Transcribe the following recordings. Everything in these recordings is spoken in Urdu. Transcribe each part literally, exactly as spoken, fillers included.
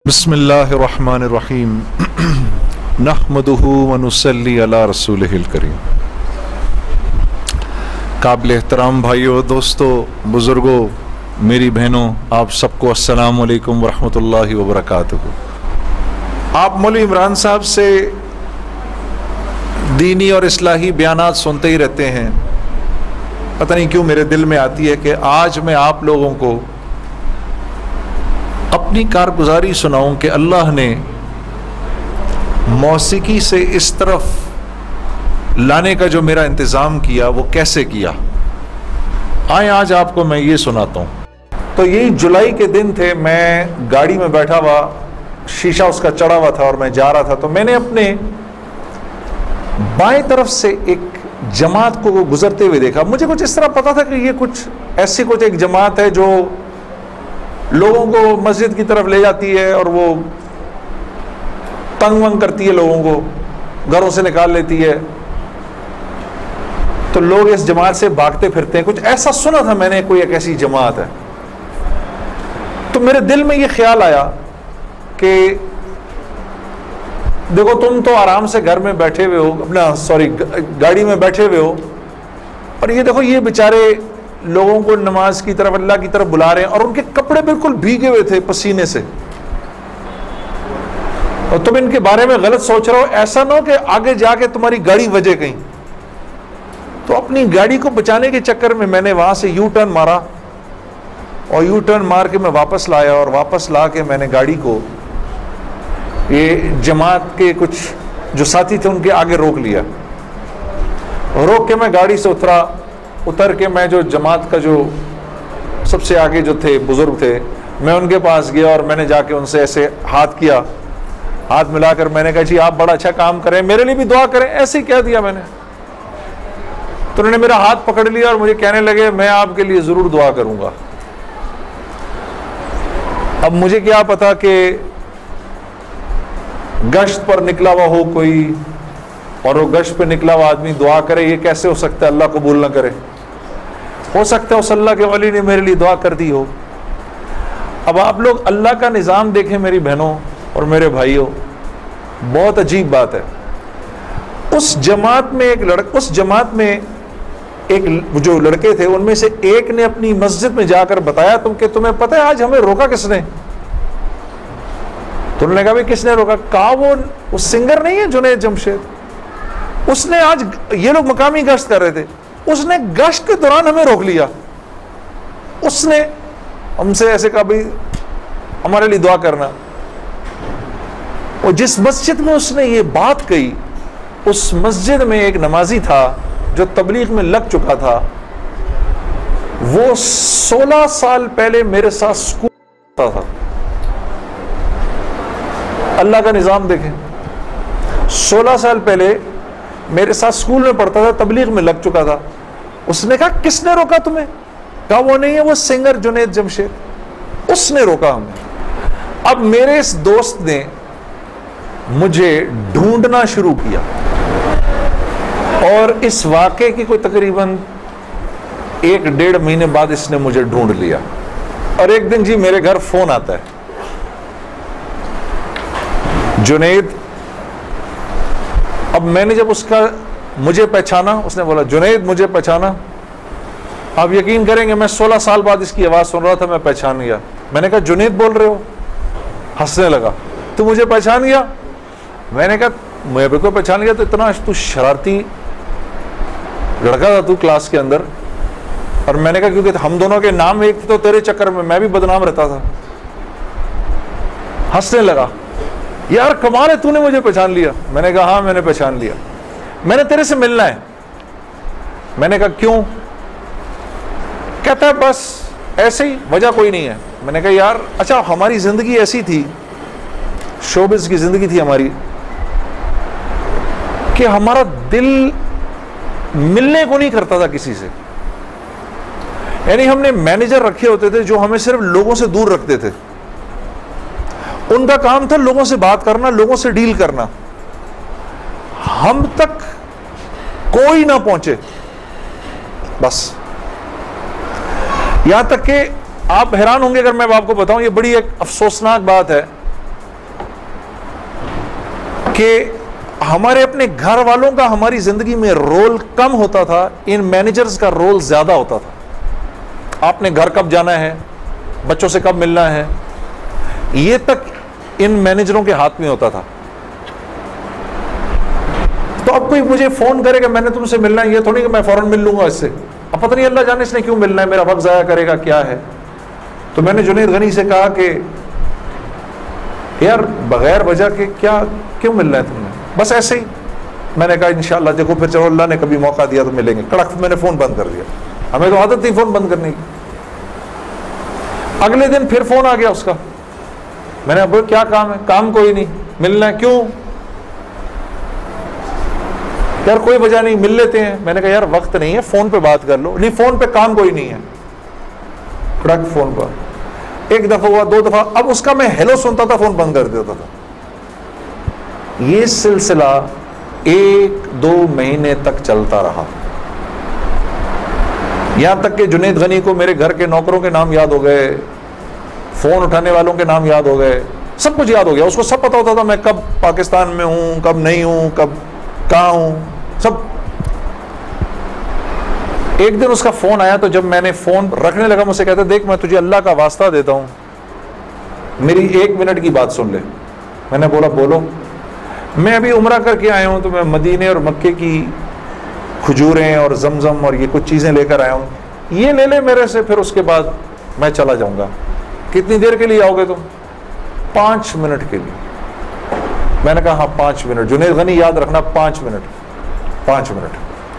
بسم اللہ الرحمن الرحیم نحمدہ ونصلی علی رسولہ الکریم۔ قابل احترام بھائیوں، دوستوں، بزرگوں، میری بہنوں، آپ سب کو السلام علیکم ورحمۃ اللہ وبرکاتہ۔ آپ مولوی عمران صاحب سے دینی اور اصلاحی بیانات سنتے ہی رہتے ہیں، پتہ نہیں کیوں میرے دل میں آتی ہے کہ آج میں آپ لوگوں کو اپنی کارگزاری سناؤں کہ اللہ نے موسیقی سے اس طرف لانے کا جو میرا انتظام کیا وہ کیسے کیا۔ آئیں آج آپ کو میں یہ سناتا ہوں۔ تو یہی جولائی کے دن تھے، میں گاڑی میں بیٹھا ہوا، شیشہ اس کا چڑھا ہوا تھا اور میں جا رہا تھا، تو میں نے اپنے بائیں طرف سے ایک جماعت کو گزرتے ہوئے دیکھا۔ مجھے کچھ اس طرح پتا تھا کہ یہ کچھ ایسی کچھ ایک جماعت ہے جو لوگوں کو مسجد کی طرف لے جاتی ہے اور وہ تنگ ونگ کرتی ہے، لوگوں کو گھروں سے نکال لیتی ہے، تو لوگ اس جماعت سے بھاگتے پھرتے ہیں، کچھ ایسا سنا تھا میں نے، کوئی ایک ایسی جماعت ہے۔ تو میرے دل میں یہ خیال آیا کہ دیکھو تم تو آرام سے گھر میں بیٹھے ہوئے ہو، اپنا سوری گاڑی میں بیٹھے ہوئے ہو، اور یہ دیکھو یہ بیچارے لوگوں کو نماز کی طرف، اللہ کی طرف بلا رہے ہیں، اور ان کے کپڑے بالکل بھیگے ہوئے تھے پسینے سے، اور تم ان کے بارے میں غلط سوچ رہے ہو۔ ایسا نہ ہو کہ آگے جا کے تمہاری گاڑی وجے کہیں۔ تو اپنی گاڑی کو بچانے کے چکر میں میں نے وہاں سے یو ٹرن مارا، اور یو ٹرن مار کے میں واپس لایا، اور واپس لا کے میں نے گاڑی کو یہ جماعت کے کچھ جو ساتھی تھے ان کے آگے روک لیا۔ روک کے میں گاڑی سے اترا، اتر کے میں جو جماعت کا جو سب سے آگے جو تھے بزرگ تھے، میں ان کے پاس گیا اور میں نے جا کے ان سے ایسے ہاتھ کیا، ہاتھ ملا کر میں نے کہا جی آپ بڑا اچھا کام کریں، میرے لیے بھی دعا کریں، ایسے ہی کہہ دیا میں نے۔ تو انہوں نے میرا ہاتھ پکڑ لیا اور مجھے کہنے لگے میں آپ کے لیے ضرور دعا کروں گا۔ اب مجھے کیا پتا کہ گشت پر نکلا ہوا ہو کوئی، اور وہ گشت پہ نکلا ہوا آدمی دعا کرے، یہ کیسے ہو سکتا ہے اللہ قبول نہ کرے؟ ہو سکتا ہے اس اللہ کے ولی نے میرے لیے دعا کر دی ہو۔ اب آپ لوگ اللہ کا نظام دیکھیں میری بہنوں اور میرے بھائیوں، بہت عجیب بات ہے۔ اس جماعت میں ایک لڑک اس جماعت میں ایک جو لڑکے تھے ان میں سے ایک نے اپنی مسجد میں جا کر بتایا تم کہ تمہیں پتہ ہے آج ہمیں روکا کس نے؟ تو انہوں نے کہا بھائی کس نے روکا؟ کہا وہ اس سنگر نہیں ہے جنید جمشید، اس نے آج، یہ لوگ مقامی گشت کر رہے تھے، اس نے گشت کے دوران ہمیں روک لیا، اس نے ہم سے ایسے کہا بھائی ہمارے لیے دعا کرنا۔ اور جس مسجد میں اس نے یہ بات کہی، اس مسجد میں ایک نمازی تھا جو تبلیغ میں لگ چکا تھا، وہ سولہ سال پہلے میرے ساتھ سکول پڑھتا تھا۔ اللہ کا نظام دیکھیں، سولہ سال پہلے میرے ساتھ سکول میں پڑھتا تھا، تبلیغ میں لگ چکا تھا۔ اس نے کہا کس نے روکا تمہیں؟ کہا وہ نہیں ہے، وہ سنگر جنید جمشید، اس نے روکا ہمیں۔ اب میرے اس دوست نے مجھے ڈھونڈنا شروع کیا، اور اس واقعے کی کوئی تقریباً ایک ڈیڑھ مہینے بعد اس نے مجھے ڈھونڈ لیا، اور ایک دن جی میرے گھر فون آتا ہے، جنید۔ اب میں نے جب اس کا مجھے پہچانا، اس نے بولا جنید مجھے پہچانا، آپ یقین کریں گے میں سولہ سال بعد اس کی آواز سن رہا تھا، میں پہچان گیا۔ میں نے کہا جنید بول رہے ہو؟ ہنسنے لگا، تو مجھے پہچان گیا؟ میں نے کہا میں بالکل پہچان گیا، تو اتنا تو شرارتی لڑکا تھا تو کلاس کے اندر، اور میں نے کہا کیونکہ ہم دونوں کے نام ایک تھے تو تیرے چکر میں میں بھی بدنام رہتا تھا۔ ہنسنے لگا، یار کمال ہے تو نے مجھے پہچان لیا۔ میں نے کہا ہاں میں نے پہچان لیا، میں نے تیرے سے ملنا ہے۔ میں نے کہا کیوں؟ کہتا ہے بس ایسے ہی، وجہ کوئی نہیں ہے۔ میں نے کہا یار اچھا ہماری زندگی ایسی تھی، شوبز کی زندگی تھی ہماری، کہ ہمارا دل ملنے کو نہیں کرتا تھا کسی سے، یعنی ہم نے مینیجر رکھے ہوتے تھے جو ہمیں صرف لوگوں سے دور رکھتے تھے، ان کا کام تھا لوگوں سے بات کرنا، لوگوں سے ڈیل کرنا، ہم تک کوئی نہ پہنچے بس۔ یہاں تک کہ آپ حیران ہوں گے اگر میں آپ کو بتاؤں، یہ بڑی ایک افسوسناک بات ہے کہ ہمارے اپنے گھر والوں کا ہماری زندگی میں رول کم ہوتا تھا، ان مینیجرز کا رول زیادہ ہوتا تھا. آپ نے گھر کب جانا ہے، بچوں سے کب ملنا ہے، یہ تک ان مینیجروں کے ہاتھ میں ہوتا تھا. تو اب کوئی مجھے فون کرے کہ میں نے تم سے ملنا ہے، یہ تھوڑی کہ میں فوراً مل لوں گا اس سے. اب پتہ نہیں اللہ جانے اس نے کیوں ملنا ہے، میرا وقت ضائع کرے گا کیا ہے. تو میں نے جنید غنی سے کہا کہ یار بغیر وجہ کے کیا کیوں ملنا ہے تم نے، بس ایسے ہی. میں نے کہا انشاءاللہ دیکھو پھر چلو اللہ نے کبھی موقع دیا تو ملیں گے. کڑک میں نے فون بند کر دیا، ہمیں تو عادت تھی فون بند کرنے کی. اگلے دن پھر فون آ گیا اس کا. میں نے اب کیا کام ہے، کام کوئی نہیں، ملنا ہے کیوں، یار کوئی وجہ نہیں مل لیتے ہیں. میں نے کہا یار وقت نہیں ہے، فون پہ بات کر لو. نہیں فون پہ کام کوئی نہیں ہے. کڑک فون پر ایک دفعہ ہوا، دو دفعہ، اب اس کا میں ہیلو سنتا تھا فون بند کر دیتا تھا. یہ سلسلہ ایک دو مہینے تک چلتا رہا، یہاں تک کہ جنید غنی کو میرے گھر کے نوکروں کے نام یاد ہو گئے، فون اٹھانے والوں کے نام یاد ہو گئے، سب کچھ یاد ہو گیا. اس کو سب پتا ہوتا تھا میں کب پاکستان میں ہوں، کب نہیں ہوں، کب کہاں ہوں، سب. ایک دن اس کا فون آیا تو جب میں نے فون رکھنے لگا مجھ سے کہتا دیکھ میں تجھے اللہ کا واسطہ دیتا ہوں میری ایک منٹ کی بات سن لے. میں نے بولا بولو. میں ابھی عمرہ کر کے آیا ہوں تو میں مدینے اور مکے کی کھجوریں اور زمزم اور یہ کچھ چیزیں لے کر آیا ہوں، یہ لے لے میرے سے، پھر اس کے بعد میں چلا جاؤں گا. کتنی دیر کے لیے آؤ گے تم؟ پانچ منٹ کے لیے. میں نے کہا ہاں پانچ منٹ. جنید غنی یاد رکھنا پانچ منٹ پانچ منٹ.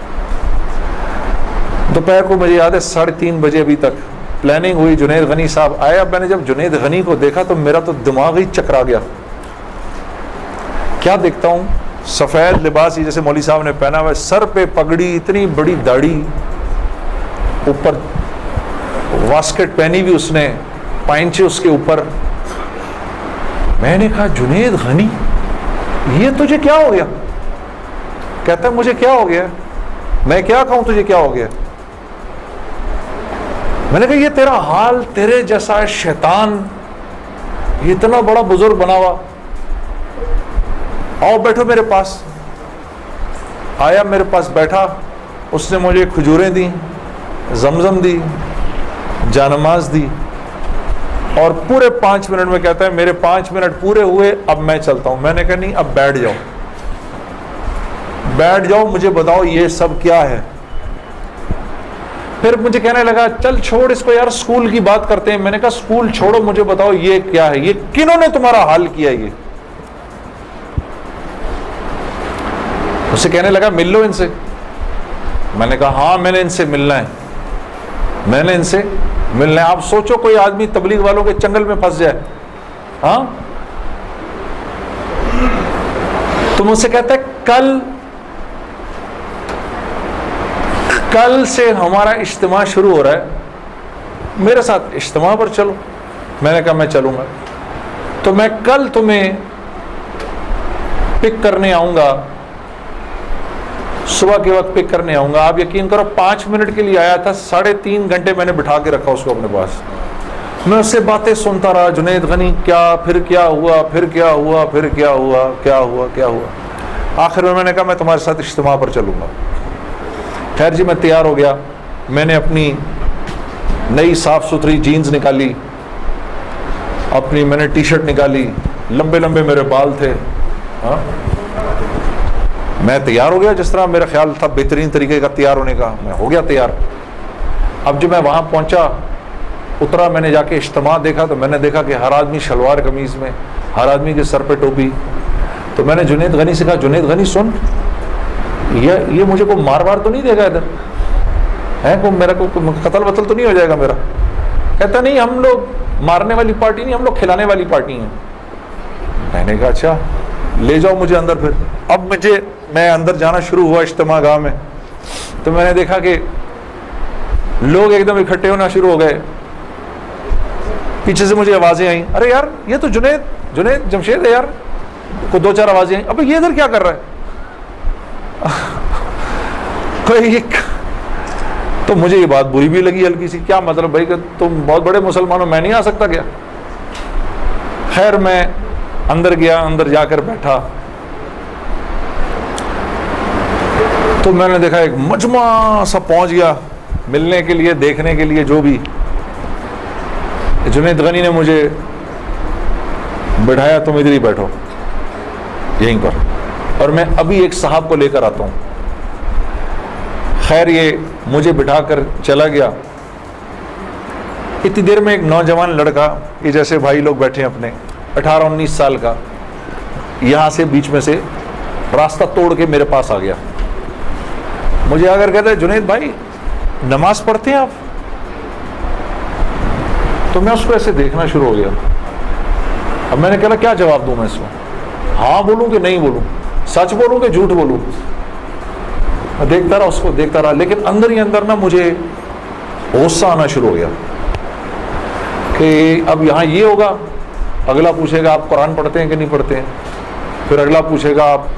دوپہر کو مجھے یاد ہے ساڑھے تین بجے ابھی تک پلاننگ ہوئی، جنید غنی صاحب آئے. اب میں نے جب جنید غنی کو دیکھا تو میرا تو دماغ ہی چکرا گیا. کیا دیکھتا ہوں، سفید لباس جیسے مولوی صاحب نے پہنا ہوا ہے، سر پہ پگڑی، اتنی بڑی داڑھی، اوپر واسکٹ پہنی ہوئی اس نے، پائنچے اس کے اوپر. میں نے کہا جنید غنی یہ تجھے کیا ہو گیا؟ کہتا ہے مجھے کیا ہو گیا؟ میں کیا کہوں تجھے کیا ہو گیا؟ میں نے کہا یہ تیرا حال، تیرے جیسا شیطان، یہ اتنا بڑا بزرگ بنا ہوا، آؤ بیٹھو میرے پاس. آیا میرے پاس بیٹھا، اس نے مجھے کھجوریں دی، زمزم دی، جانماز دی، اور پورے پانچ منٹ میں کہتا ہے میرے پانچ منٹ پورے ہوئے اب میں چلتا ہوں. میں نے کہا نہیں اب بیٹھ جاؤ بیٹھ جاؤ مجھے بتاؤ یہ سب کیا ہے. پھر مجھے کہنے لگا چل چھوڑ اس کو یار، اسکول کی بات کرتے ہیں. میں نے کہا اسکول چھوڑو، مجھے بتاؤ یہ کیا ہے، یہ کنہوں نے تمہارا حال کیا؟ یہ اسے کہنے لگا مل لو ان سے. میں نے کہا ہاں میں نے ان سے ملنا ہے، میں نے ان سے ملنا ہے. آپ سوچو کوئی آدمی تبلیغ والوں کے چنگل میں پھنس جائے، ہاں. تو مجھ سے کہتا ہے کل کل سے ہمارا اجتماع شروع ہو رہا ہے، میرے ساتھ اجتماع پر چلو. میں نے کہا میں چلوں گا. تو میں کل تمہیں پک کرنے آؤں گا، صبح کے وقت پک کرنے آؤں گا. آپ یقین کرو پانچ منٹ کے لیے آیا تھا، ساڑھے تین گھنٹے میں نے بٹھا کے رکھا اس کو اپنے پاس. میں اس سے باتیں سنتا رہا، جنید غنی کیا، پھر کیا ہوا، پھر کیا ہوا، پھر کیا ہوا، کیا ہوا کیا ہوا. آخر میں میں نے کہا میں تمہارے ساتھ اجتماع پر چلوں گا. خیر جی میں تیار ہو گیا. میں نے اپنی نئی صاف ستھری جینز نکالی، اپنی میں نے ٹی شرٹ نکالی، لمبے لمبے میرے بال تھے، ہاں. میں تیار ہو گیا جس طرح میرا خیال تھا بہترین طریقے کا تیار ہونے کا. میں ہو گیا تیار. اب جب میں وہاں پہنچا، اترا، میں نے جا کے اجتماع دیکھا تو میں نے دیکھا کہ ہر آدمی شلوار قمیض میں، ہر آدمی کے سر پہ ٹوپی. تو میں نے جنید غنی سے کہا جنید غنی سن، یہ یہ مجھے کو مار وار تو نہیں دے گا ادھر ہے، کو میرا کو قتل وتل تو نہیں ہو جائے گا میرا؟ کہتا نہیں ہم لوگ مارنے والی پارٹی نہیں، ہم لوگ کھلانے والی پارٹی ہیں. میں نے کہا اچھا لے جاؤ مجھے اندر. پھر اب مجھے میں اندر جانا شروع ہوا اجتماع گاہ میں، تو میں نے دیکھا کہ لوگ ایک دم اکٹھے ہونا شروع ہو گئے. پیچھے سے مجھے آوازیں آئیں، ارے یار یہ تو جنید جنید جمشید ہے یار. کو دو چار آوازیں آئیں، ابے یہ ادھر کیا کر رہا ہے؟ کوئی تو مجھے یہ بات بری بھی لگی ہلکی سی. کیا مطلب بھائی کہ تم بہت بڑے مسلمان ہو، میں نہیں آ سکتا کیا؟ خیر میں اندر گیا، اندر جا کر بیٹھا. تو میں نے دیکھا ایک مجمع سا پہنچ گیا ملنے کے لیے, دیکھنے کے لیے, جو بھی. جنید غنی نے مجھے بٹھایا, تم ادھر ہی بیٹھو یہیں پر, اور میں ابھی ایک صاحب کو لے کر آتا ہوں. خیر یہ مجھے بٹھا کر چلا گیا. اتنی دیر میں ایک نوجوان لڑکا, یہ جیسے بھائی لوگ بیٹھے ہیں اپنے, اٹھارہ انیس سال کا, یہاں سے بیچ میں سے راستہ توڑ کے میرے پاس آ گیا. مجھے آ کر کہتا ہے, جنید بھائی نماز پڑھتے ہیں آپ؟ تو میں اس کو ایسے دیکھنا شروع ہو گیا. اب میں نے کہا کیا جواب دوں میں اس کو, ہاں بولوں کہ نہیں بولوں, سچ بولوں کہ جھوٹ بولوں. میں دیکھتا رہا اس کو, دیکھتا رہا, لیکن اندر ہی اندر نا مجھے غصہ آنا شروع ہو گیا کہ اب یہاں یہ ہوگا, اگلا پوچھے گا آپ قرآن پڑھتے ہیں کہ نہیں پڑھتے ہیں, پھر اگلا پوچھے گا آپ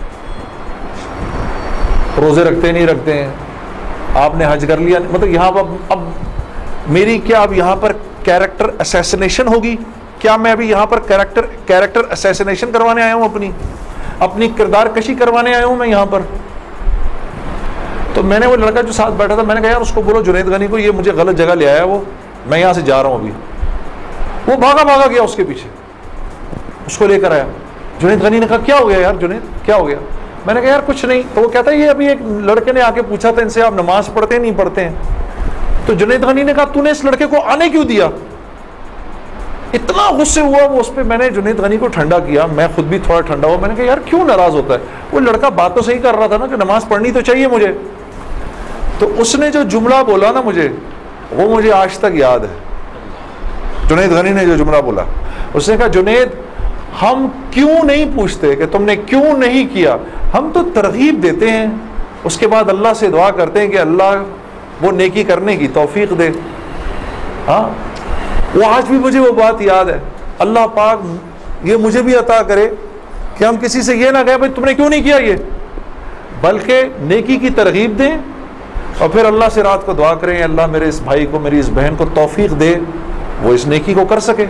روزے رکھتے نہیں رکھتے ہیں, آپ نے حج کر لیا. مطلب یہاں اب اب میری کیا اب یہاں پر کیریکٹر اسیسنیشن ہوگی کیا؟ میں ابھی یہاں پر کیریکٹر کیریکٹر اسیسنیشن کروانے آیا ہوں, اپنی اپنی کردار کشی کروانے آیا ہوں میں یہاں پر. تو میں نے وہ لڑکا جو ساتھ بیٹھا تھا, میں نے کہا یار اس کو بولو جنید غنی کو, یہ مجھے غلط جگہ لے آیا, وہ میں یہاں سے جا رہا ہوں ابھی. وہ بھاگا بھاگا گیا اس کے پیچھے, اس کو لے کر آیا. جنید غنی نے کہا کیا ہو گیا یار جنید, کیا ہو گیا؟ میں نے کہا یار کچھ نہیں. تو وہ کہتا ہے یہ ابھی ایک لڑکے نے آ کے پوچھا تھا ان سے آپ نماز پڑھتے ہیں نہیں پڑھتے ہیں. تو جنید غنی نے کہا تو نے اس لڑکے کو آنے کیوں دیا؟ اتنا غصے ہوا وہ اس پہ. میں نے جنید غنی کو ٹھنڈا کیا, میں خود بھی تھوڑا ٹھنڈا ہوا. میں نے کہا یار کیوں ناراض ہوتا ہے؟ وہ لڑکا بات تو صحیح کر رہا تھا نا کہ نماز پڑھنی تو چاہیے مجھے. تو اس نے جو جملہ بولا نا مجھے, وہ مجھے آج تک یاد ہے. جنید غنی نے جو جملہ بولا, اس نے کہا جنید ہم کیوں نہیں پوچھتے کہ تم نے کیوں نہیں کیا, ہم تو ترغیب دیتے ہیں, اس کے بعد اللہ سے دعا کرتے ہیں کہ اللہ وہ نیکی کرنے کی توفیق دے. ہاں وہ آج بھی مجھے وہ بات یاد ہے. اللہ پاک یہ مجھے بھی عطا کرے کہ ہم کسی سے یہ نہ کہیں بھائی تم نے کیوں نہیں کیا یہ, بلکہ نیکی کی ترغیب دیں اور پھر اللہ سے رات کو دعا کریں اللہ میرے اس بھائی کو, میری اس بہن کو توفیق دے وہ اس نیکی کو کر سکے.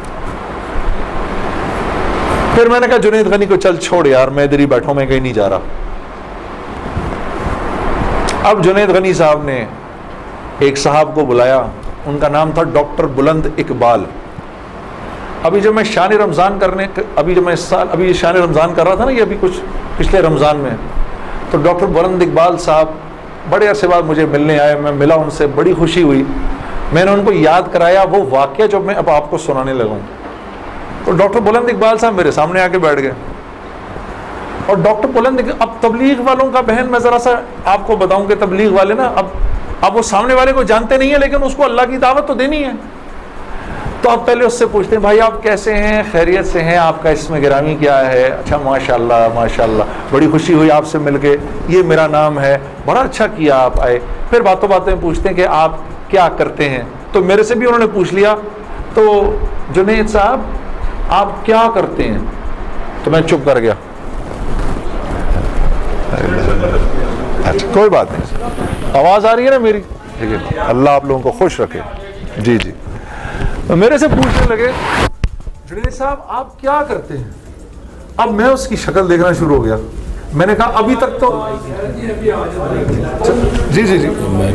پھر میں نے کہا جنید غنی کو چل چھوڑ یار, میں ادھر ہی بیٹھا ہوں, میں کہیں نہیں جا رہا. اب جنید غنی صاحب نے ایک صاحب کو بلایا, ان کا نام تھا ڈاکٹر بلند اقبال. ابھی جب میں شان رمضان کرنے ابھی جب میں اس سال ابھی شان رمضان کر رہا تھا نا, یہ ابھی کچھ پچھلے رمضان میں, تو ڈاکٹر بلند اقبال صاحب بڑے عرصے بعد مجھے ملنے آئے. میں ملا ان سے, بڑی خوشی ہوئی. میں نے ان کو یاد کرایا وہ واقعہ جو میں اب آپ کو سنانے لگا ہوں. تو ڈاکٹر بلند اقبال صاحب میرے سامنے آ کے بیٹھ گئے. اور ڈاکٹر بلند اب تبلیغ والوں کا بہن میں ذرا سا آپ کو بتاؤں کہ تبلیغ والے نا اب اب وہ سامنے والے کو جانتے نہیں ہیں, لیکن اس کو اللہ کی دعوت تو دینی ہے. تو آپ پہلے اس سے پوچھتے ہیں بھائی آپ کیسے ہیں, خیریت سے ہیں, آپ کا اسم گرامی کیا ہے؟ اچھا ماشاء اللہ ماشاء اللہ, بڑی خوشی ہوئی آپ سے مل کے, یہ میرا نام ہے, بڑا اچھا کیا آپ آئے. پھر باتوں باتوں میں پوچھتے ہیں کہ آپ کیا کرتے ہیں. تو میرے سے بھی انہوں نے پوچھ لیا, تو جنید صاحب آپ کیا کرتے ہیں؟ تو میں چپ کر گیا. اچھا کوئی بات نہیں, آواز آ رہی ہے نا میری؟ ٹھیک ہے, اللہ آپ لوگوں کو خوش رکھے. جی جی. تو میرے سے پوچھنے لگے جنید صاحب آپ کیا کرتے ہیں؟ اب میں اس کی شکل دیکھنا شروع ہو گیا. میں نے کہا ابھی تک تو جی جی جی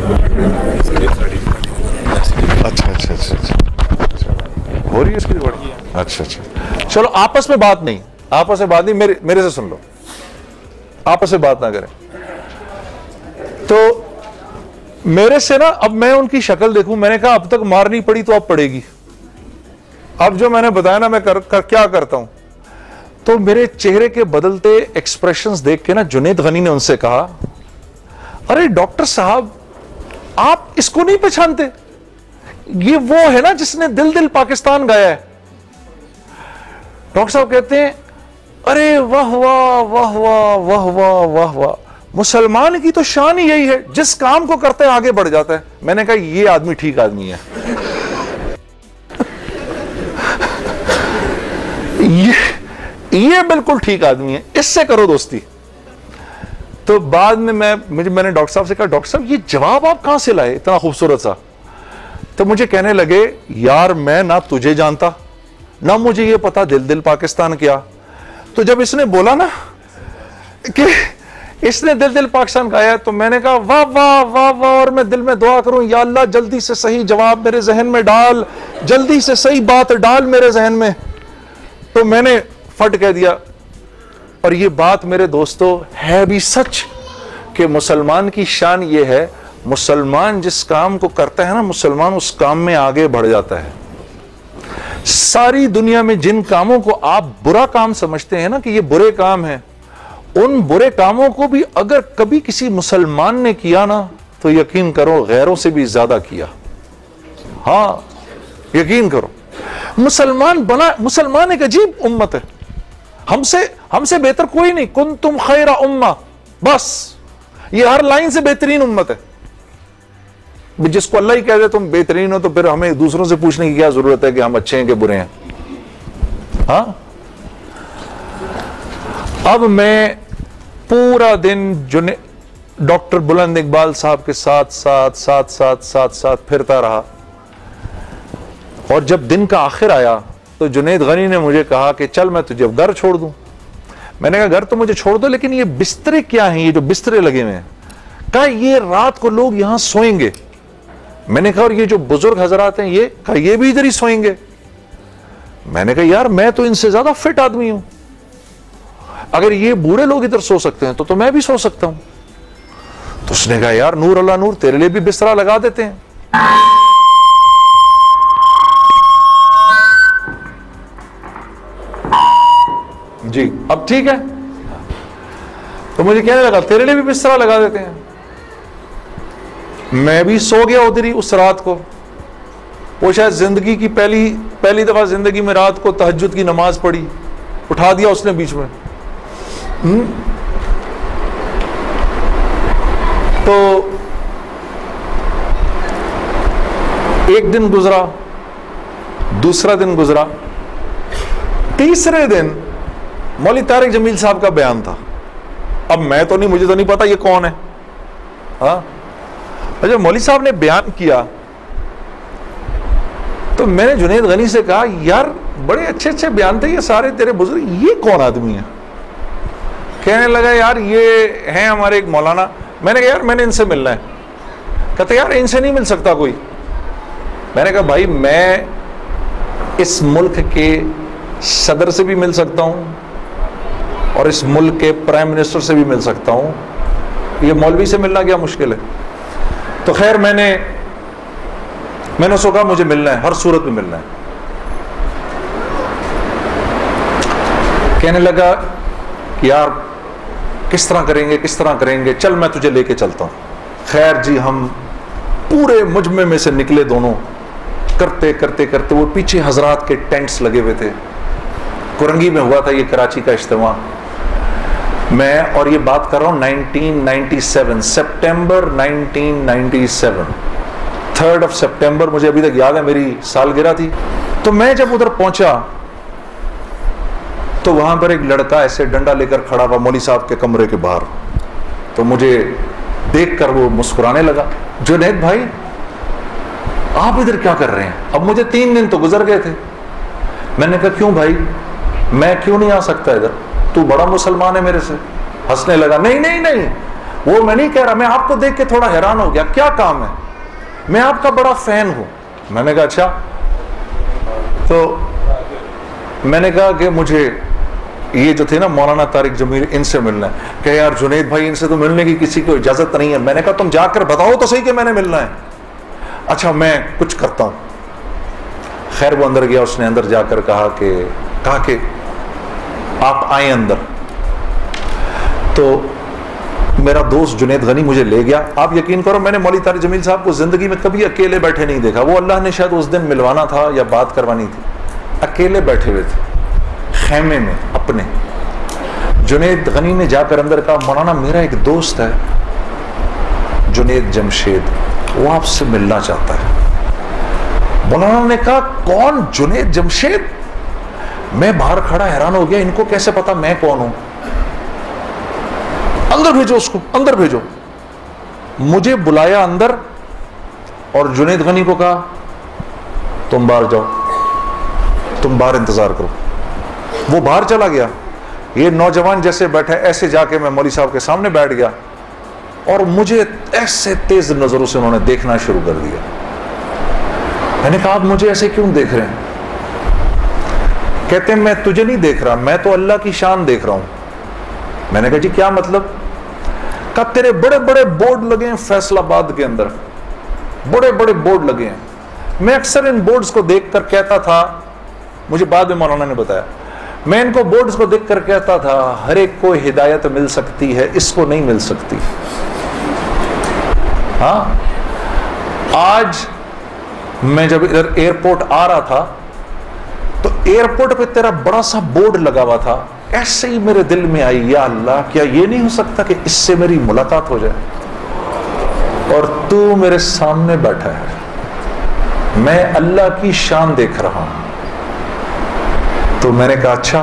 اچھا اچھا اچھا اچھا ہو رہی ہے اس کی بڑی. اچھا اچھا چلو آپس میں بات نہیں, آپس میں بات نہیں, میرے میرے سے سن لو, آپس میں بات نہ کریں. تو میرے سے نا اب میں ان کی شکل دیکھوں, میں نے کہا اب تک مارنی پڑی تو اب پڑے گی. اب جو میں نے بتایا نا میں کر, کر, کیا کرتا ہوں, تو میرے چہرے کے بدلتے ایکسپریشنز دیکھ کے نا جنید غنی نے ان سے کہا ارے ڈاکٹر صاحب آپ اس کو نہیں پہچانتے, یہ وہ ہے نا جس نے دل دل پاکستان گایا ہے. ڈاکٹر صاحب کہتے ہیں ارے واہ واہ واہ واہ واہ واہ واہ واہ, مسلمان کی تو شان ہی یہی ہے, جس کام کو کرتا ہے آگے بڑھ جاتا ہے. میں نے کہا یہ آدمی ٹھیک آدمی ہے, یہ یہ بالکل ٹھیک آدمی ہے, اس سے کرو دوستی. تو بعد میں میں مجھے میں نے ڈاکٹر صاحب سے کہا ڈاکٹر صاحب یہ جواب آپ کہاں سے لائے اتنا خوبصورت سا؟ تو مجھے کہنے لگے یار میں نہ تجھے جانتا نہ مجھے یہ پتا دل دل پاکستان کیا. تو جب اس نے بولا نا کہ اس نے دل دل پاکستان گایا. تو میں نے کہا واہ واہ واہ واہ, اور میں دل میں دعا کروں یا اللہ جلدی سے صحیح جواب میرے ذہن میں ڈال, جلدی سے صحیح بات ڈال میرے ذہن میں. تو میں نے فٹ کہہ دیا. اور یہ بات میرے دوستو ہے بھی سچ کہ مسلمان کی شان یہ ہے, مسلمان جس کام کو کرتا ہے نا, مسلمان اس کام میں آگے بڑھ جاتا ہے. ساری دنیا میں جن کاموں کو آپ برا کام سمجھتے ہیں نا کہ یہ برے کام ہیں, ان برے کاموں کو بھی اگر کبھی کسی مسلمان نے کیا نا تو یقین کرو غیروں سے بھی زیادہ کیا. ہاں یقین کرو, مسلمان بنا, مسلمان ایک عجیب امت ہے, ہم سے ہم سے بہتر کوئی نہیں. کنتم خیر امہ, بس یہ ہر لائن سے بہترین امت ہے. جس کو اللہ ہی کہہ دے تم بہترین ہو تو پھر ہمیں دوسروں سے پوچھنے کی کیا ضرورت ہے کہ ہم اچھے ہیں کہ برے ہیں. ہاں اب میں پورا دن جنے ڈاکٹر بلند اقبال صاحب کے ساتھ ساتھ ساتھ ساتھ ساتھ ساتھ پھرتا رہا. اور جب دن کا آخر آیا تو جنید غنی نے مجھے کہا کہ چل میں تجھے گھر چھوڑ دوں. میں نے کہا گھر تو مجھے چھوڑ دو, لیکن یہ بسترے کیا ہیں, یہ جو بسترے لگے ہوئے ہیں؟ کہا یہ رات کو لوگ یہاں سوئیں گے. میں نے کہا اور یہ جو بزرگ حضرات ہیں یہ کہا یہ بھی ادھر ہی سوئیں گے. میں نے کہا یار میں تو ان سے زیادہ فٹ آدمی ہوں, اگر یہ بوڑھے لوگ ادھر سو سکتے ہیں تو تو میں بھی سو سکتا ہوں. تو اس نے کہا یار نور اللہ نور, تیرے لیے بھی بسترا لگا دیتے ہیں. جی اب ٹھیک ہے. تو مجھے کہنے لگا تیرے لیے بھی بسترا لگا دیتے ہیں. میں بھی سو گیا ادھر ہی اس رات کو. وہ شاید زندگی کی پہلی پہلی دفعہ زندگی میں رات کو تہجد کی نماز پڑھی, اٹھا دیا اس نے بیچ میں. تو ایک دن گزرا, دوسرا دن گزرا, تیسرے دن مولوی طارق جمیل صاحب کا بیان تھا. اب میں تو نہیں, مجھے تو نہیں پتا یہ کون ہے. ہاں اچھا مولوی صاحب نے بیان کیا تو میں نے جنید غنی سے کہا یار بڑے اچھے اچھے بیان تھے یہ سارے تیرے بزرگ, یہ کون آدمی ہے؟ کہنے لگا یار یہ ہیں ہمارے ایک مولانا. میں نے کہا یار میں نے ان سے ملنا ہے. کہتے یار ان سے نہیں مل سکتا کوئی. میں نے کہا بھائی میں اس ملک کے صدر سے بھی مل سکتا ہوں اور اس ملک کے پرائم منسٹر سے بھی مل سکتا ہوں, یہ مولوی سے ملنا کیا مشکل ہے؟ تو خیر میں نے میں نے سو کہا مجھے ملنا ہے, ہر صورت میں ملنا ہے. کہنے لگا یار کس طرح کریں گے کس طرح کریں گے, چل میں تجھے لے کے چلتا ہوں. خیر جی ہم پورے مجمع میں سے نکلے دونوں, کرتے کرتے کرتے وہ پیچھے حضرات کے ٹینٹس لگے ہوئے تھے. کرنگی میں ہوا تھا یہ کراچی کا اجتماع. میں اور یہ بات کر رہا ہوں nineteen ninety seven, September nineteen ninety seven, third of September, مجھے ابھی تک یاد ہے میری سالگرہ تھی. تو میں جب ادھر پہنچا تو وہاں پر ایک لڑکا ایسے ڈنڈا لے کر کھڑا ہوا مولوی صاحب کے کمرے کے باہر. تو مجھے دیکھ کر وہ مسکرانے لگا, جنید بھائی آپ ادھر کیا کر رہے ہیں؟ اب مجھے تین دن تو گزر گئے تھے. میں نے کہا کیوں بھائی, میں کیوں نہیں آ سکتا ادھر, تو بڑا مسلمان ہے میرے سے. ہنسنے لگا, نہیں نہیں نہیں وہ میں نہیں کہہ رہا, میں آپ کو دیکھ کے تھوڑا حیران ہو گیا, کیا کام ہے؟ میں آپ کا بڑا فین ہوں. میں نے کہا اچھا. تو میں نے کہا کہ مجھے یہ جو تھے نا مولانا طارق جمیل, ان سے ملنا ہے. کہ یار جنید بھائی ان سے تو ملنے کی کسی کو اجازت نہیں ہے. میں نے کہا تم جا کر بتاؤ تو صحیح کہ میں نے ملنا ہے. اچھا میں کچھ کرتا ہوں. خیر وہ اندر گیا, اس نے اندر جا کر کہا کہ کہا کہ آپ آئیں اندر. تو میرا دوست جنید غنی مجھے لے گیا. آپ یقین کرو میں نے مولوی طارق جمیل صاحب کو زندگی میں کبھی اکیلے بیٹھے نہیں دیکھا. وہ اللہ نے شاید اس دن ملوانا تھا یا بات کروانی تھی, اکیلے بیٹھے ہوئے تھے خیمے میں اپنے. جنید غنی نے جا کر اندر کہا مولانا میرا ایک دوست ہے جنید جمشید, وہ آپ سے ملنا چاہتا ہے. مولانا نے کہا کون جنید جمشید؟ میں باہر کھڑا حیران ہو گیا, ان کو کیسے پتا میں کون ہوں؟ اندر بھیجو اس کو, اندر بھیجو. مجھے بلایا اندر اور جنید غنی کو کہا تم باہر جاؤ, تم باہر انتظار کرو. وہ باہر چلا گیا. یہ نوجوان جیسے بیٹھا ایسے جا کے میں مولوی صاحب کے سامنے بیٹھ گیا اور مجھے ایسے تیز نظروں سے انہوں نے دیکھنا شروع کر دیا. میں نے کہا آپ مجھے ایسے کیوں دیکھ رہے ہیں؟ کہتے ہیں میں تجھے نہیں دیکھ رہا, میں تو اللہ کی شان دیکھ رہا ہوں. میں نے کہا جی کیا مطلب؟ کہا تیرے بڑے بڑے بورڈ لگے ہیں فیصل آباد کے اندر, بڑے بڑے بورڈ لگے ہیں. میں اکثر ان بورڈز کو دیکھ کر کہتا تھا, مجھے بعد میں مولانا نے بتایا, میں ان کو بورڈز کو دیکھ کر کہتا تھا ہر ایک کو ہدایت مل سکتی ہے, اس کو نہیں مل سکتی. ہاں آج میں جب ادھر ایئرپورٹ آ رہا تھا تو ایئرپورٹ پہ تیرا بڑا سا بورڈ لگا ہوا تھا, ایسے ہی میرے دل میں آئی یا اللہ کیا یہ نہیں ہو سکتا کہ اس سے میری ملاقات ہو جائے, اور تو میرے سامنے بیٹھا ہے, میں اللہ کی شان دیکھ رہا ہوں. تو میں نے کہا اچھا.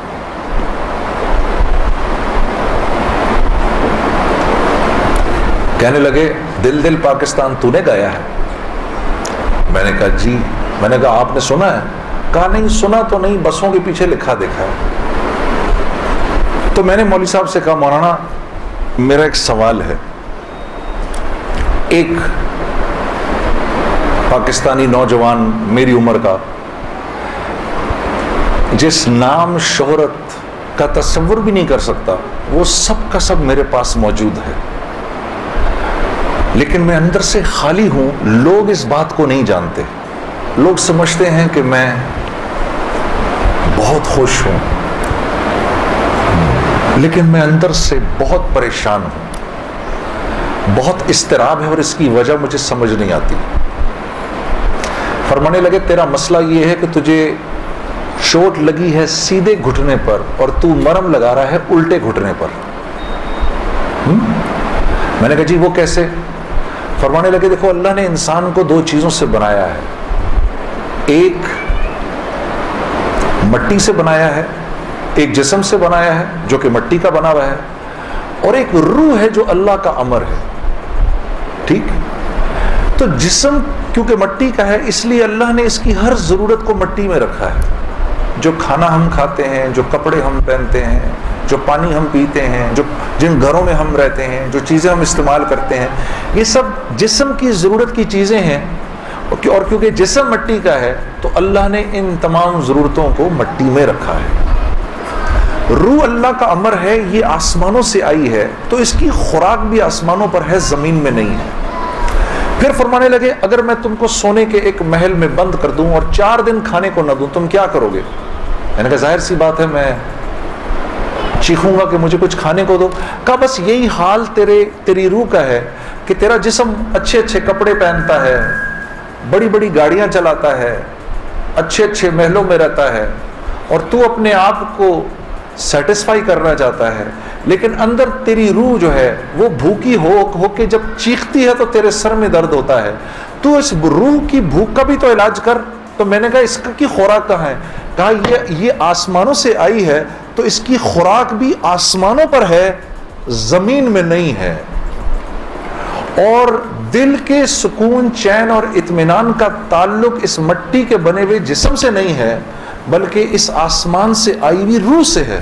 کہنے لگے دل دل پاکستان تو نے گایا ہے؟ میں نے کہا جی. میں نے کہا آپ نے سنا ہے؟ کہا نہیں سنا تو نہیں, بسوں کے پیچھے لکھا دیکھا ہے. تو میں نے مولوی صاحب سے کہا مولانا میرا ایک سوال ہے, ایک پاکستانی نوجوان میری عمر کا جس نام شہرت کا تصور بھی نہیں کر سکتا, وہ سب کا سب میرے پاس موجود ہے, لیکن میں اندر سے خالی ہوں. لوگ اس بات کو نہیں جانتے, لوگ سمجھتے ہیں کہ میں بہت خوش ہوں, لیکن میں اندر سے بہت پریشان ہوں, بہت اضطراب ہے اور اس کی وجہ مجھے سمجھ نہیں آتی. فرمانے لگے تیرا مسئلہ یہ ہے کہ تجھے چوٹ لگی ہے سیدھے گھٹنے پر اور تو مرم لگا رہا ہے الٹے گھٹنے پر. میں نے کہا جی وہ کیسے؟ فرمانے لگے دیکھو اللہ نے انسان کو دو چیزوں سے بنایا ہے, ایک مٹی سے بنایا ہے, ایک جسم سے بنایا ہے جو کہ مٹی کا بنا ہوا ہے, اور ایک روح ہے جو اللہ کا امر ہے. ٹھیک, تو جسم کیونکہ مٹی کا ہے اس لیے اللہ نے اس کی ہر ضرورت کو مٹی میں رکھا ہے. جو کھانا ہم کھاتے ہیں, جو کپڑے ہم پہنتے ہیں, جو پانی ہم پیتے ہیں, جو جن گھروں میں ہم رہتے ہیں, جو چیزیں ہم استعمال کرتے ہیں, یہ سب جسم کی ضرورت کی چیزیں ہیں. اور کیونکہ جسم مٹی کا ہے تو اللہ نے ان تمام ضرورتوں کو مٹی میں رکھا ہے. روح اللہ کا امر ہے, یہ آسمانوں سے آئی ہے تو اس کی خوراک بھی آسمانوں پر ہے, زمین میں نہیں ہے. پھر فرمانے لگے اگر میں تم کو سونے کے ایک محل میں بند کر دوں اور چار دن کھانے کو نہ دوں تم کیا کرو گے؟ میں نے کہا ظاہر سی بات ہے میں چیخوں گا کہ مجھے کچھ کھانے کو دو. کہا بس یہی حال تیرے تیری روح کا ہے کہ تیرا جسم اچھے اچھے کپڑے پہنتا ہے, بڑی بڑی گاڑیاں چلاتا ہے, اچھے اچھے محلوں میں رہتا ہے, اور تو اپنے آپ کو سیٹسفائی کرنا چاہتا ہے, لیکن اندر تیری روح جو ہے وہ بھوکی ہو ہو کے جب چیختی ہے تو تیرے سر میں درد ہوتا ہے. تو اس روح کی بھوک کا بھی تو علاج کر. تو میں نے کہا اس کی خوراک کہاں ہے؟ کہا یہ یہ آسمانوں سے آئی ہے تو اس کی خوراک بھی آسمانوں پر ہے, زمین میں نہیں ہے. اور دل کے سکون, چین اور اطمینان کا تعلق اس مٹی کے بنے ہوئے جسم سے نہیں ہے بلکہ اس آسمان سے آئی ہوئی روح سے ہے.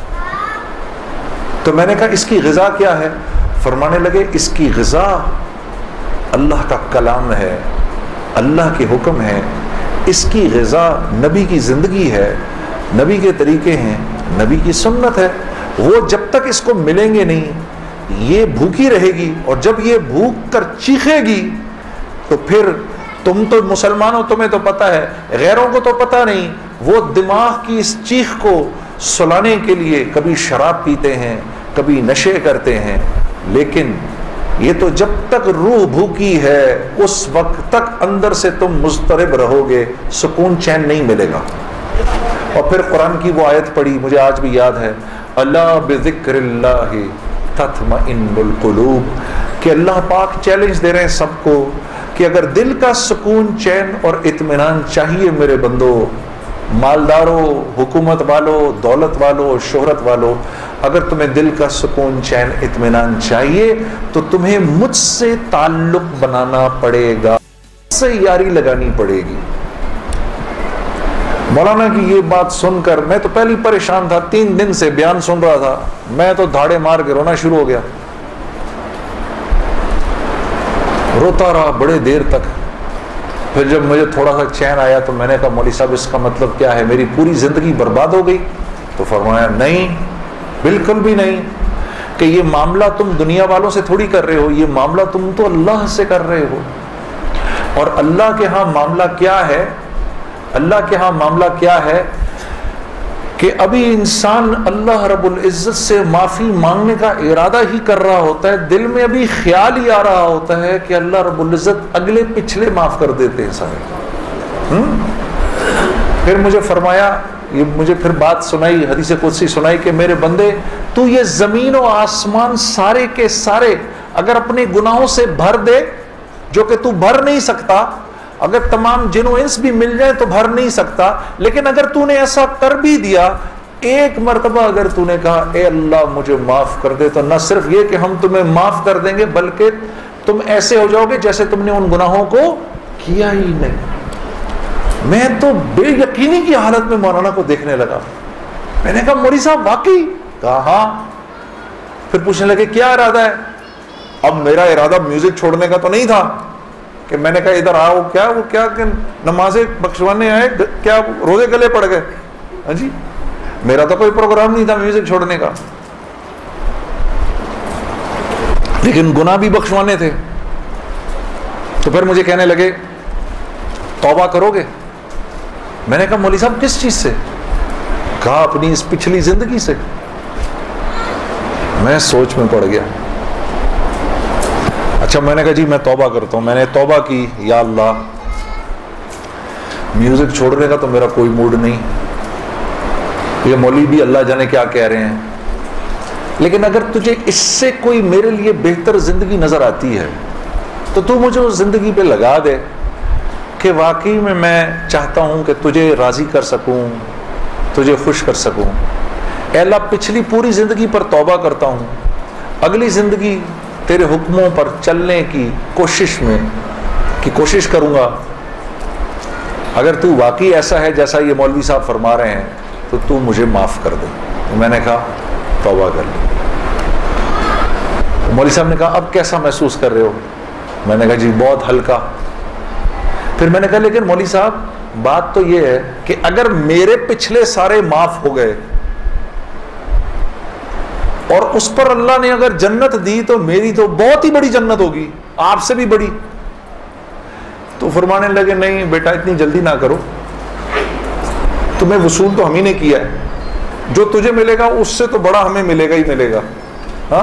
تو میں نے کہا اس کی غذا کیا ہے؟ فرمانے لگے اس کی غذا اللہ کا کلام ہے, اللہ کے حکم ہے, اس کی غذا نبی کی زندگی ہے, نبی کے طریقے ہیں, نبی کی سنت ہے. وہ جب تک اس کو ملیں گے نہیں یہ بھوکی رہے گی, اور جب یہ بھوک کر چیخے گی تو پھر تم تو مسلمان ہو, تمہیں تو پتہ ہے, غیروں کو تو پتہ نہیں. وہ دماغ کی اس چیخ کو سلانے کے لیے کبھی شراب پیتے ہیں, کبھی نشے کرتے ہیں, لیکن یہ تو جب تک روح بھوکی ہے اس وقت تک اندر سے تم مضطرب رہو گے, سکون چین نہیں ملے گا. اور پھر قرآن کی وہ آیت پڑھی, مجھے آج بھی یاد ہے, الا بذکر اللہ تطمئن القلوب, کہ اللہ پاک چیلنج دے رہے ہیں سب کو کہ اگر دل کا سکون, چین اور اطمینان چاہیے میرے بندو, مالداروں, حکومت والوں, دولت والوں, شہرت والوں, اگر تمہیں دل کا سکون, چین, اطمینان چاہیے تو تمہیں مجھ سے تعلق بنانا پڑے گا, مجھ سے یاری لگانی پڑے گی. مولانا کی یہ بات سن کر میں تو پہلی پریشان تھا، تین دن سے بیان سن رہا تھا، میں تو دھاڑے مار کے رونا شروع ہو گیا، روتا رہا بڑے دیر تک۔ پھر جب مجھے تھوڑا سا چین آیا تو میں نے کہا مولوی صاحب اس کا مطلب کیا ہے، میری پوری زندگی برباد ہو گئی؟ تو فرمایا نہیں، بالکل بھی نہیں، کہ یہ معاملہ تم دنیا والوں سے تھوڑی کر رہے ہو، یہ معاملہ تم تو اللہ سے کر رہے ہو۔ اور اللہ کے ہاں معاملہ کیا ہے، اللہ کے ہاں معاملہ کیا ہے کہ ابھی انسان اللہ رب العزت سے معافی مانگنے کا ارادہ ہی کر رہا ہوتا ہے، دل میں ابھی خیال ہی آ رہا ہوتا ہے کہ اللہ رب العزت اگلے پچھلے معاف کر دیتے ہیں سارے۔ ہم؟ پھر مجھے فرمایا، یہ مجھے پھر بات سنائی، حدیث قدسی سنائی کہ میرے بندے تو یہ زمین و آسمان سارے کے سارے اگر اپنے گناہوں سے بھر دے، جو کہ تو بھر نہیں سکتا، اگر تمام جن و انس بھی مل جائیں تو بھر نہیں سکتا، لیکن اگر تو نے ایسا کر بھی دیا، ایک مرتبہ اگر تو نے کہا اے اللہ مجھے معاف کر دے، تو نہ صرف یہ کہ ہم تمہیں معاف کر دیں گے بلکہ تم ایسے ہو جاؤ گے جیسے تم نے ان گناہوں کو کیا ہی نہیں۔ میں تو بے یقینی کی حالت میں مولانا کو دیکھنے لگا، میں نے کہا مولوی صاحب واقعی؟ کہا ہاں۔ پھر پوچھنے لگے کیا ارادہ ہے؟ اب میرا ارادہ میوزک چھوڑنے کا تو نہیں تھا کہ میں نے کہا ادھر آؤ، کیا وہ کیا کہ نمازیں بخشوانے آئے، کیا روزے گلے پڑ گئے؟ ہاں جی، میرا تو کوئی پروگرام نہیں تھا میوزک چھوڑنے کا، لیکن گناہ بھی بخشوانے تھے۔ تو پھر مجھے کہنے لگے توبہ کرو گے؟ میں نے کہا مولوی صاحب کس چیز سے؟ کہا اپنی اس پچھلی زندگی سے۔ میں سوچ میں پڑ گیا۔ اچھا میں نے کہا جی میں توبہ کرتا ہوں۔ میں نے توبہ کی، یا اللہ میوزک چھوڑنے کا تو میرا کوئی موڈ نہیں، یہ مولوی بھی اللہ جانے کیا کہہ رہے ہیں، لیکن اگر تجھے اس سے کوئی میرے لیے بہتر زندگی نظر آتی ہے تو تو مجھے اس زندگی پہ لگا دے کہ واقعی میں میں چاہتا ہوں کہ تجھے راضی کر سکوں، تجھے خوش کر سکوں۔ اے اللہ پچھلی پوری زندگی پر توبہ کرتا ہوں، اگلی زندگی تیرے حکموں پر چلنے کی کوشش میں کی کوشش کروں گا۔ اگر تو واقعی ایسا ہے جیسا یہ مولوی صاحب فرما رہے ہیں تو تو مجھے معاف کر دے۔ میں نے کہا توبہ کر لی۔ مولوی صاحب نے کہا اب کیسا محسوس کر رہے ہو؟ میں نے کہا جی بہت ہلکا۔ پھر میں نے کہا لیکن مولوی صاحب بات تو یہ ہے کہ اگر میرے پچھلے سارے معاف ہو گئے اور اس پر اللہ نے اگر جنت دی تو میری تو بہت ہی بڑی جنت ہوگی، آپ سے بھی بڑی۔ تو فرمانے لگے نہیں بیٹا اتنی جلدی نہ کرو، تمہیں وصول تو ہم ہی نے کیا ہے، جو تجھے ملے گا اس سے تو بڑا ہمیں ملے گا ہی ملے گا۔ ہاں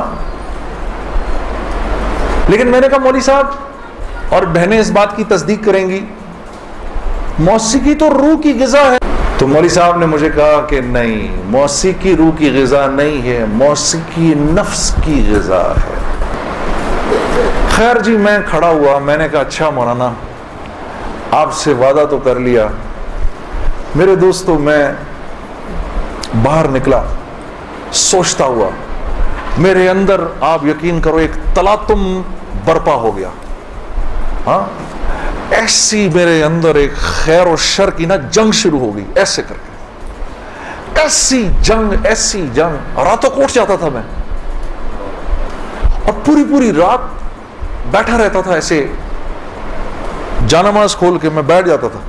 لیکن میں نے کہا مولوی صاحب، اور بہنیں اس بات کی تصدیق کریں گی، موسیقی تو روح کی غذا ہے۔ تو مولوی صاحب نے مجھے کہا کہ نہیں، موسیقی روح کی غذا نہیں ہے، موسیقی نفس کی غذا ہے۔ خیر جی میں کھڑا ہوا، میں نے کہا اچھا مولانا آپ سے وعدہ تو کر لیا۔ میرے دوستو میں باہر نکلا سوچتا ہوا، میرے اندر آپ یقین کرو ایک تلاطم برپا ہو گیا۔ ہاں ایسی میرے اندر ایک خیر و شر کی نا جنگ شروع ہو گئی، ایسے کر کے ایسی جنگ ایسی جنگ راتوں کو اٹھ جاتا تھا میں، اور پوری پوری رات بیٹھا رہتا تھا، ایسے جانماز کھول کے میں بیٹھ جاتا تھا،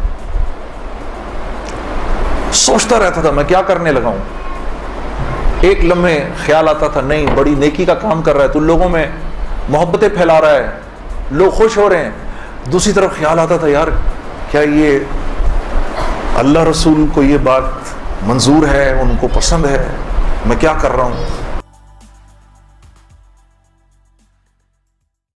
سوچتا رہتا تھا میں کیا کرنے لگا ہوں۔ ایک لمحے خیال آتا تھا نہیں بڑی نیکی کا کام کر رہا ہے تو لوگوں میں محبتیں پھیلا رہا ہے، لوگ خوش ہو رہے ہیں۔ دوسری طرف خیال آتا تھا یار کیا یہ اللہ رسول کو یہ بات منظور ہے، ان کو پسند ہے، میں کیا کر رہا ہوں۔